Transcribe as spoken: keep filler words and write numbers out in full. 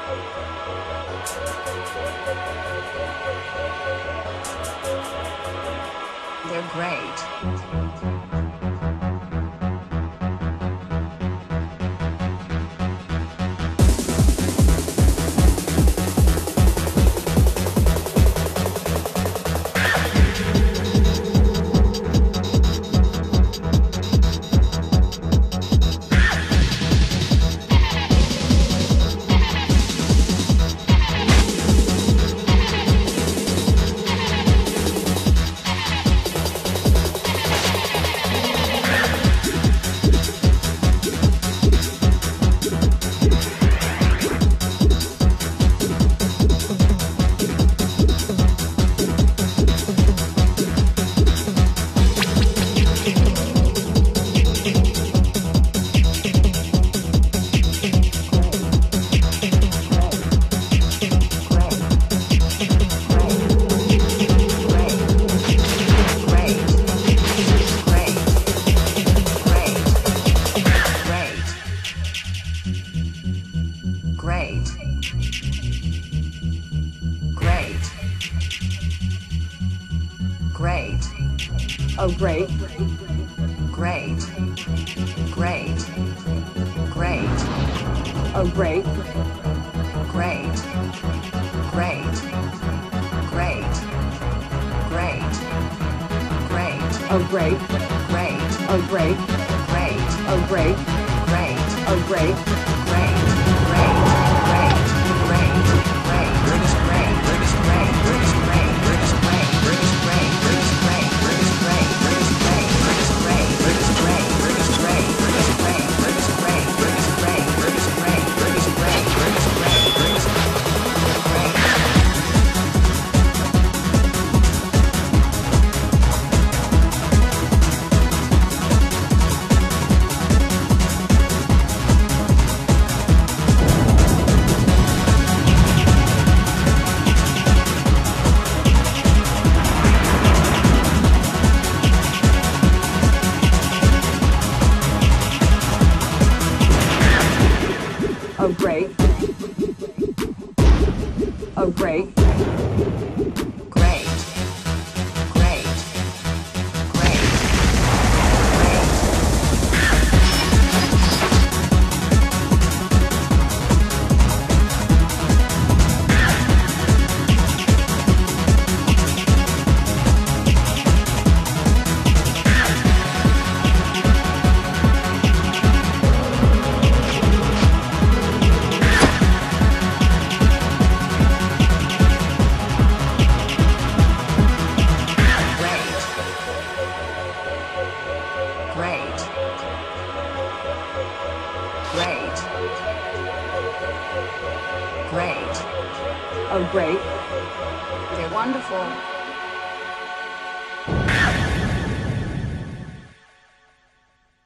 They're great. Great. Great. Great. Oh, great. Great. Great. Great. Oh, great. Great. Great. Great. Great. Great. Oh, great. Great. Oh, great. Great. Oh, great. Great. Oh, great. Great. Great. Great. Great. Great. Greatest great. Greatest great. Greatest great. Greatest great. Greatest great. Greatest great. Greatest great. Greatest great. Greatest great. Greatest great. Greatest great. Greatest great. Greatest great. Greatest great. Greatest great. Greatest great. Greatest great. Greatest great. Oh, great. Oh, great. Great. Great. Great. Great. Great. Great. Great. Oh, great. They're wonderful.